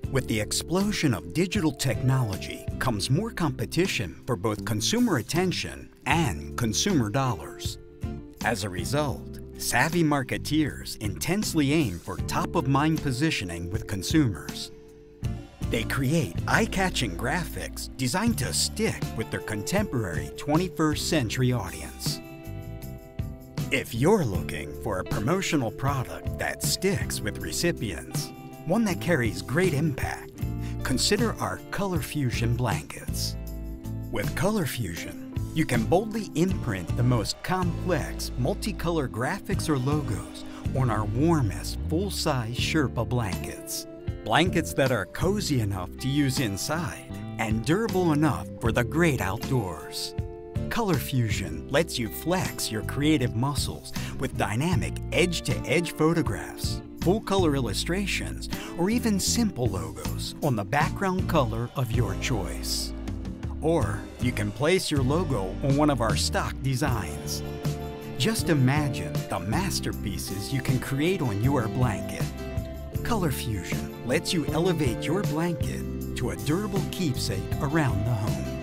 With the explosion of digital technology comes more competition for both consumer attention and consumer dollars. As a result, savvy marketeers intensely aim for top-of-mind positioning with consumers. They create eye-catching graphics designed to stick with their contemporary 21st century audience. If you're looking for a promotional product that sticks with recipients, one that carries great impact, consider our Color Fusion blankets. With Color Fusion, you can boldly imprint the most complex multicolor graphics or logos on our warmest full-size Sherpa blankets. Blankets that are cozy enough to use inside and durable enough for the great outdoors. Color Fusion lets you flex your creative muscles with dynamic edge-to-edge photographs, full-color illustrations, or even simple logos on the background color of your choice. Or you can place your logo on one of our stock designs. Just imagine the masterpieces you can create on your blanket. Color Fusion lets you elevate your blanket to a durable keepsake around the home.